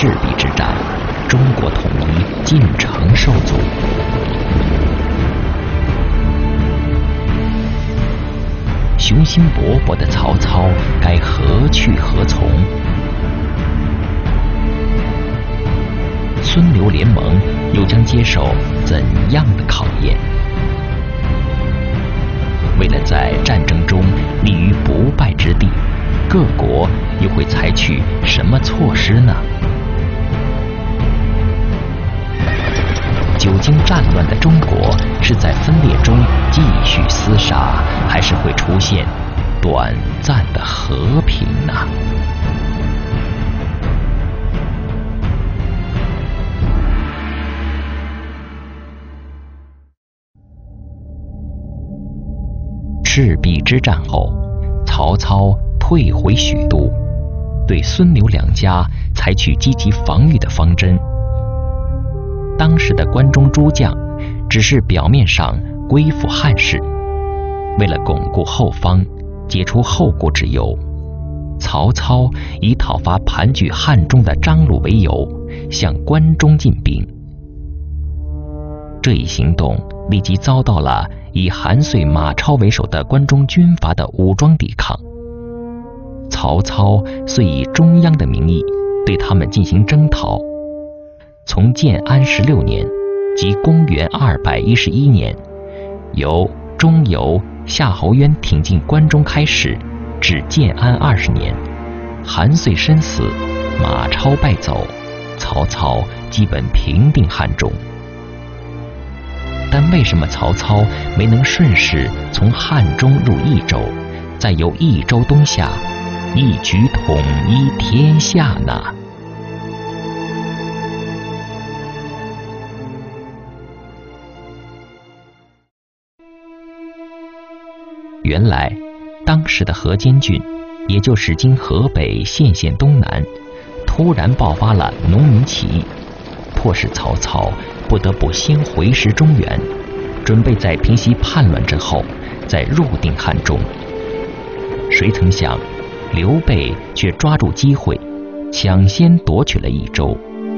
赤壁之战，中国统一进程受阻。雄心勃勃的曹操该何去何从？孙刘联盟又将接受怎样的考验？为了在战争中立于不败之地，各国又会采取什么措施呢？久经战乱的中国是在分裂中继续厮杀，还是会出现短暂的和平呢？赤壁之战后，曹操退回许都，对孙刘两家采取积极防御的方针。当时的关中诸将只是表面上归附汉室，为了巩固后方，解除后顾之忧，曹操以讨伐盘踞汉中的张鲁为由，向关中进兵。这一行动立即遭到了以韩遂、马超为首的关中军阀的武装抵抗。曹操遂以中央的名义对他们进行征讨。从建安16年，即公元211年，由中游夏侯渊挺进关中开始，至建安20年，韩遂身死，马超败走，曹操基本平定汉中。但为什么曹操没能顺势从汉中入益州，再由益州东下，一举统一天下呢？原来，当时的河间郡，也就是今河北献县东南，突然爆发了农民起义，迫使曹操不得不先回师中原，准备在平息叛乱之后再入定汉中。谁曾想，刘备却抓住机会，抢先夺取了益州。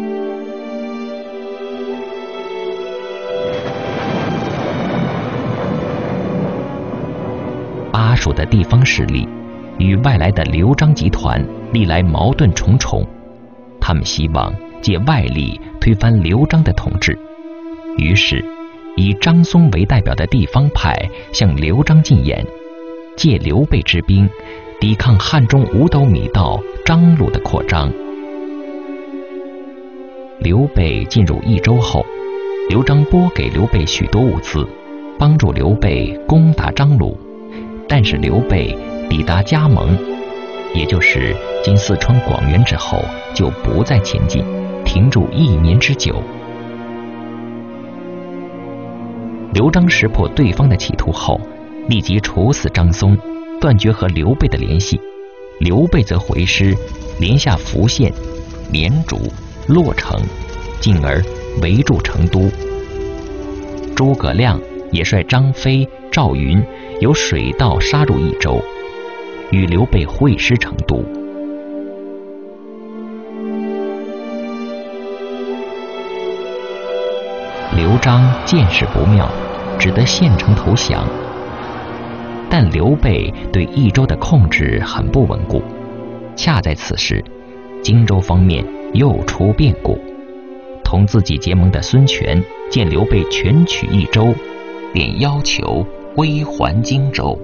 巴蜀的地方势力与外来的刘璋集团历来矛盾重重，他们希望借外力推翻刘璋的统治，于是以张松为代表的地方派向刘璋进言，借刘备之兵抵抗汉中五斗米道张鲁的扩张。刘备进入益州后，刘璋拨给刘备许多物资，帮助刘备攻打张鲁。但是刘备抵达加盟，也就是今四川广元之后，就不再前进，停驻1年之久。刘璋识破对方的企图后，立即处死张松，断绝和刘备的联系。刘备则回师，连下福县、绵竹、洛城，进而围住成都。诸葛亮也率张飞、赵云由水道杀入益州，与刘备会师成都。刘璋见势不妙，只得献城投降。但刘备对益州的控制很不稳固，恰在此时，荆州方面又出变故。同自己结盟的孙权见刘备全取益州，便要求归还荆州，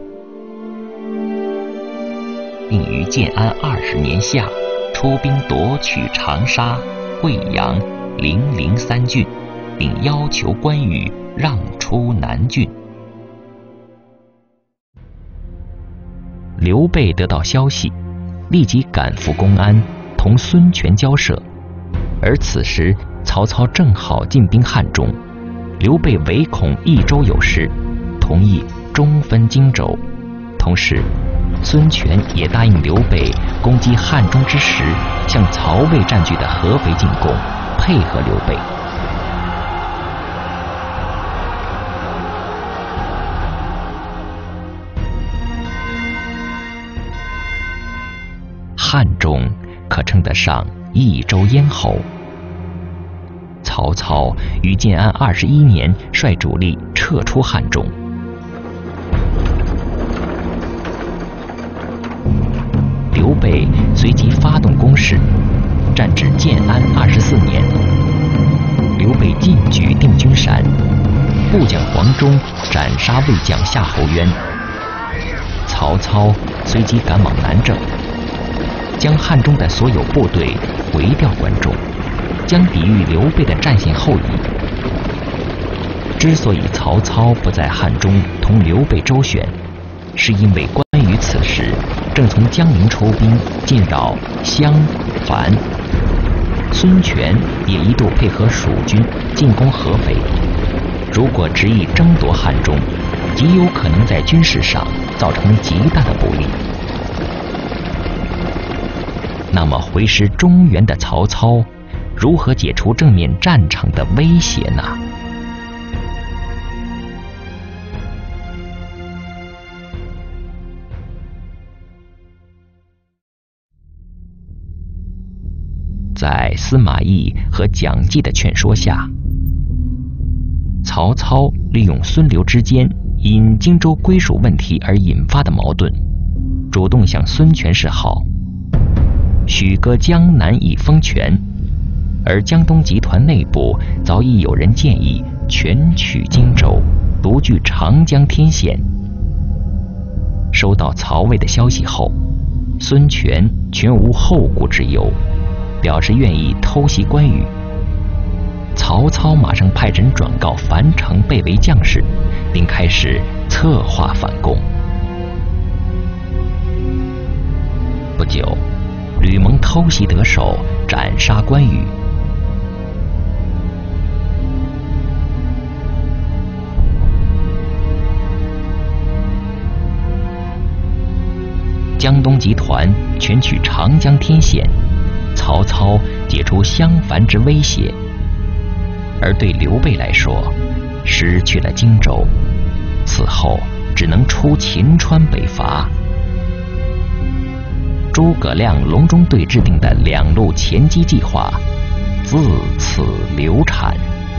并于建安20年夏出兵夺取长沙、惠阳、零陵3郡，并要求关羽让出南郡。刘备得到消息，立即赶赴公安，同孙权交涉。而此时曹操正好进兵汉中，刘备唯恐益州有失，同意中分荆州。同时，孙权也答应刘备攻击汉中之时，向曹魏占据的合肥进攻，配合刘备。汉中可称得上益州咽喉。曹操于建安21年率主力撤出汉中。刘备随即发动攻势，战至建安24年，刘备进举定军山，部将黄忠斩杀魏将夏侯渊。曹操随即赶往南郑，将汉中的所有部队回调关中，将抵御刘备的战线后移。之所以曹操不在汉中同刘备周旋，是因为关羽此时正从江陵出兵进扰襄、樊，孙权也一度配合蜀军进攻合肥。如果执意争夺汉中，极有可能在军事上造成极大的不利。那么回师中原的曹操如何解除正面战场的威胁呢？在司马懿和蒋济的劝说下，曹操利用孙刘之间因荆州归属问题而引发的矛盾，主动向孙权示好，许割江南以封权。而江东集团内部早已有人建议全取荆州，独据长江天险。收到曹魏的消息后，孙权全无后顾之忧，表示愿意偷袭关羽。曹操马上派人转告樊城被围将士，并开始策划反攻。不久，吕蒙偷袭得手，斩杀关羽。江东集团全取长江天险，曹操解除襄樊之威胁。而对刘备来说，失去了荆州，此后只能出秦川北伐。诸葛亮隆中对制定的2路前击计划自此流产。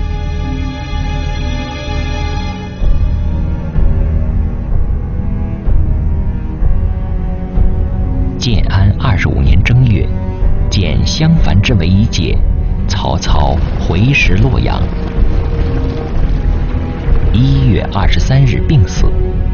建安25年正月，见襄樊之围一解，曹操回师洛阳。1月23日病死。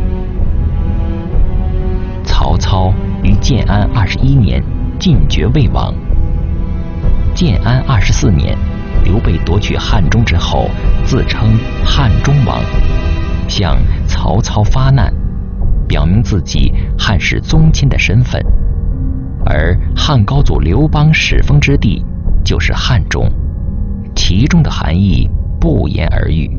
曹操于建安21年进爵魏王。建安24年，刘备夺取汉中之后，自称汉中王，向曹操发难，表明自己汉室宗亲的身份。而汉高祖刘邦始封之地就是汉中，其中的含义不言而喻。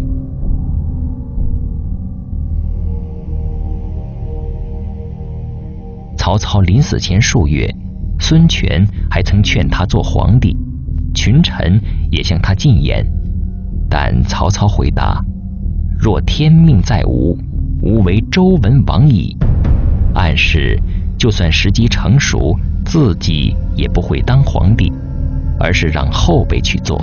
曹操临死前数月，孙权还曾劝他做皇帝，群臣也向他进言，但曹操回答：若天命在吾，吾为周文王矣。暗示就算时机成熟，自己也不会当皇帝，而是让后辈去做。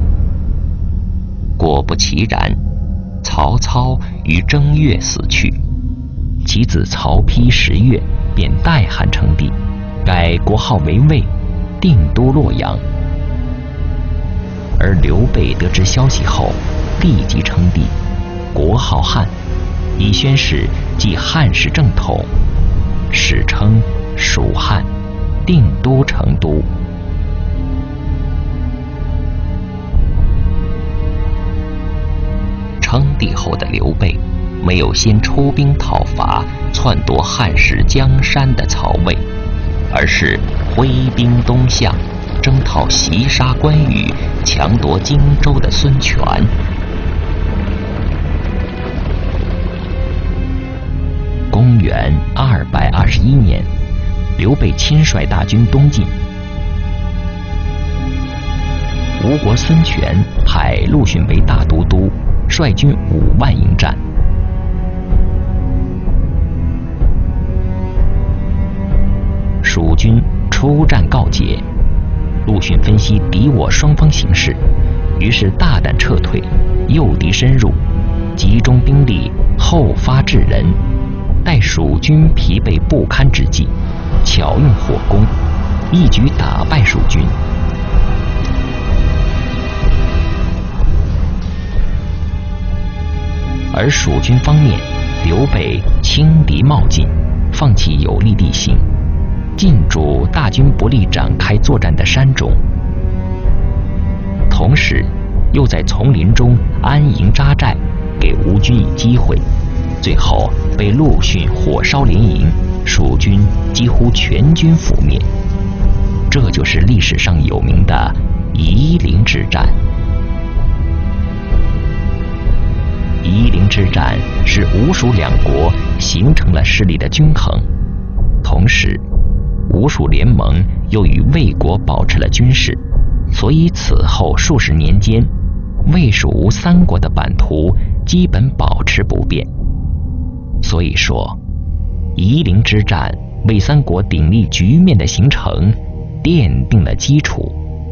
果不其然，曹操于正月死去，其子曹丕10月便代汉称帝，改国号为魏，定都洛阳。而刘备得知消息后，立即称帝，国号汉，以宣示继汉室正统，史称蜀汉，定都成都。称帝后的刘备没有先出兵讨伐篡夺汉室江山的曹魏，而是挥兵东向，征讨袭杀关羽、强夺荆州的孙权。公元221年，刘备亲率大军东进，吴国孙权派陆逊为大都督，率军5万迎战。蜀军出战告捷，陆逊迅分析敌我双方形势，于是大胆撤退，诱敌深入，集中兵力，后发制人，待蜀军疲惫不堪之际，巧用火攻，一举打败蜀军。而蜀军方面，刘备轻敌冒进，放弃有利地形，进驻大军不利展开作战的山中，同时又在丛林中安营扎寨，给吴军以机会，最后被陆逊火烧连营，蜀军几乎全军覆灭。这就是历史上有名的夷陵之战。夷陵之战使吴蜀两国形成了势力的均衡，同时吴蜀联盟又与魏国保持了军事，所以此后数十年间，魏蜀吴三国的版图基本保持不变。所以说，夷陵之战为三国鼎立局面的形成奠定了基础。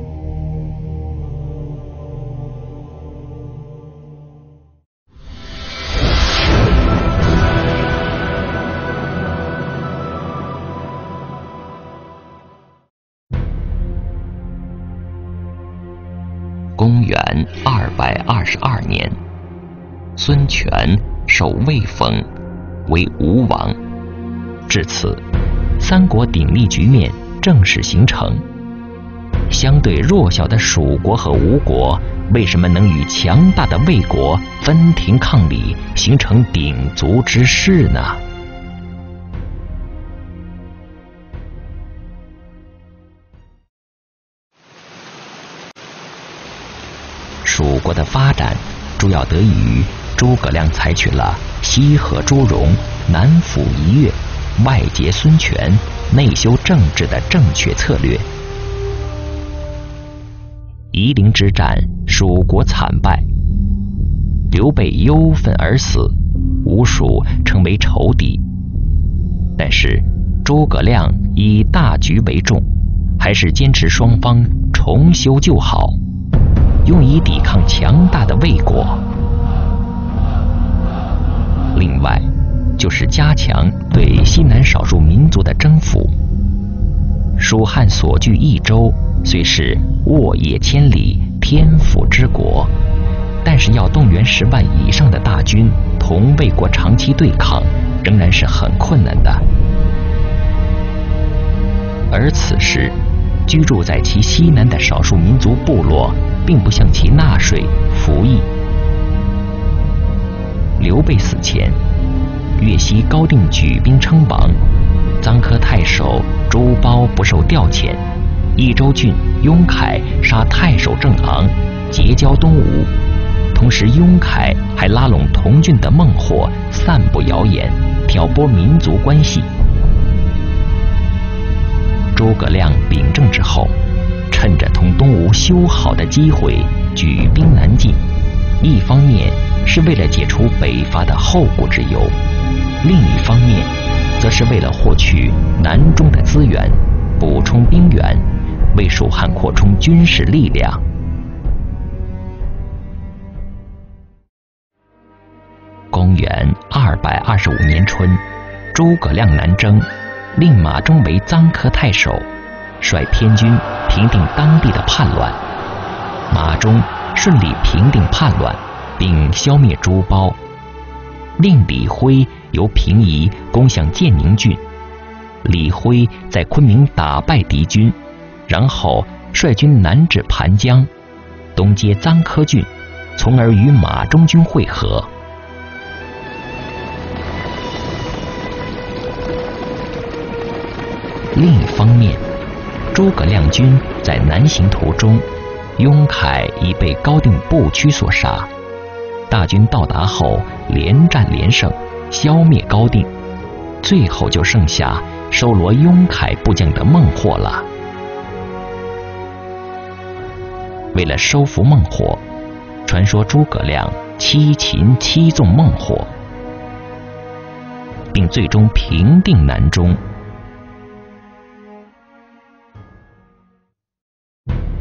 公元222年，孙权受魏封为吴王，至此，三国鼎立局面正式形成。相对弱小的蜀国和吴国，为什么能与强大的魏国分庭抗礼，形成鼎足之势呢？蜀国的发展主要得益于诸葛亮采取了西和诸戎、南抚夷越、外结孙权、内修政治的正确策略。夷陵之战，蜀国惨败，刘备忧愤而死，吴蜀成为仇敌。但是诸葛亮以大局为重，还是坚持双方重修旧好，用以抵抗强大的魏国。另外，就是加强对西南少数民族的征服。蜀汉所据益州虽是沃野千里、天府之国，但是要动员10万以上的大军同魏国长期对抗，仍然是很困难的。而此时，居住在其西南的少数民族部落并不向其纳税服役。刘备死前，越西高定举兵称王，臧科太守朱褒不受调遣，益州郡雍凯杀太守郑昂，结交东吴。同时雍凯还拉拢同郡的孟获，散布谣言，挑拨民族关系。诸葛亮秉政之后，趁着同东吴修好的机会举兵南进，一方面是为了解除北伐的后顾之忧，另一方面则是为了获取南中的资源，补充兵源，为蜀汉扩充军事力量。公元225年春，诸葛亮南征，令马忠为臧科太守，率偏军平定当地的叛乱。马忠顺利平定叛乱，并消灭朱褒，令李辉由平邑攻向建宁郡。李辉在昆明打败敌军，然后率军南至盘江，东接臧科郡，从而与马忠军会合。另一方面，诸葛亮军在南行途中，雍凯已被高定部区所杀。大军到达后，连战连胜，消灭高定，最后就剩下收罗雍凯部将的孟获了。为了收服孟获，传说诸葛亮7擒7纵孟获，并最终平定南中。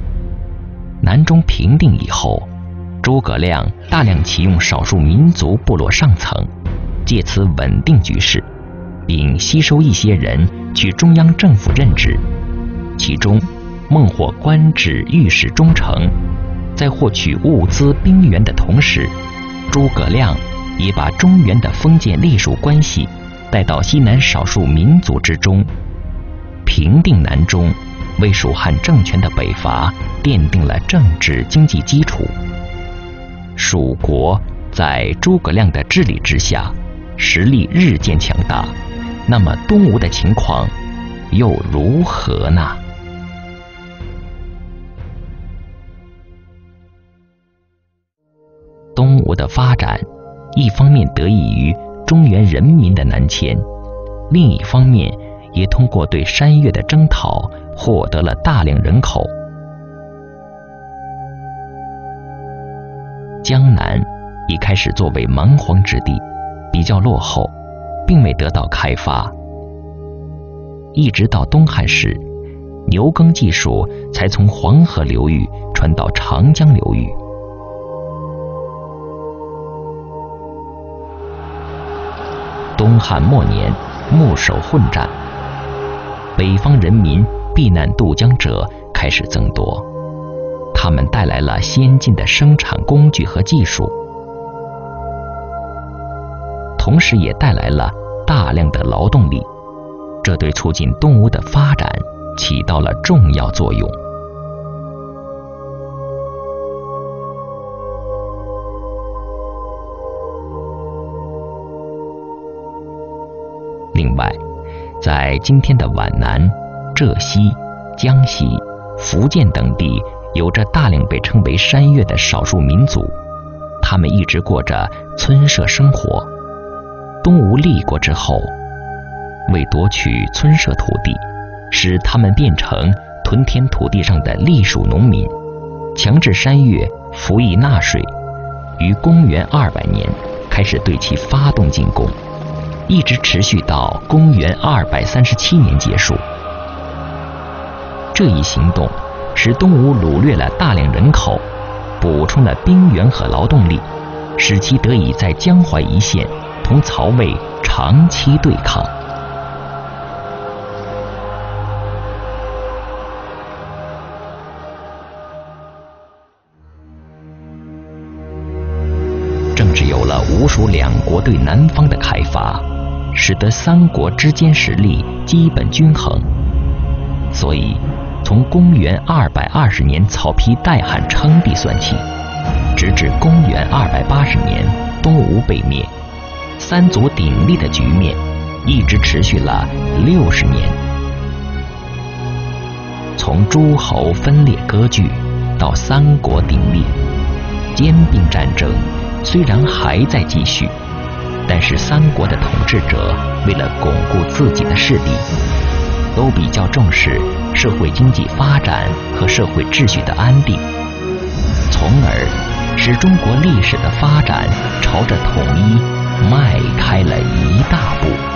南中平定以后，诸葛亮大量启用少数民族部落上层，借此稳定局势，并吸收一些人去中央政府任职，其中孟获官至御史中丞。在获取物资兵源的同时，诸葛亮也把中原的封建隶属关系带到西南少数民族之中，平定南中，为蜀汉政权的北伐奠定了政治经济基础。蜀国在诸葛亮的治理之下，实力日渐强大。那么东吴的情况又如何呢？东吴的发展，一方面得益于中原人民的南迁，另一方面也通过对山岳的征讨获得了大量人口。江南一开始作为蛮荒之地，比较落后，并未得到开发。一直到东汉时，牛耕技术才从黄河流域传到长江流域。东汉末年，牧首混战，北方人民避难渡江者开始增多，他们带来了先进的生产工具和技术，同时也带来了大量的劳动力，这对促进东吴的发展起到了重要作用。另外，在今天的皖南、浙西、江西、福建等地，有着大量被称为山岳的少数民族，他们一直过着村社生活。东吴立国之后，为夺取村社土地，使他们变成屯田土地上的隶属农民，强制山岳服役纳税，于公元200年开始对其发动进攻，一直持续到公元237年结束。这一行动使东吴掳掠了大量人口，补充了兵源和劳动力，使其得以在江淮一线同曹魏长期对抗。正是有了吴蜀两国对南方的开发，使得三国之间实力基本均衡。所以从公元220年曹丕代汉称帝算起，直至公元280年东吴被灭，三足鼎立的局面一直持续了60年。从诸侯分裂割据到三国鼎立，兼并战争虽然还在继续，但是三国的统治者为了巩固自己的势力，都比较重视社会经济发展和社会秩序的安定，从而使中国历史的发展朝着统一迈开了一大步。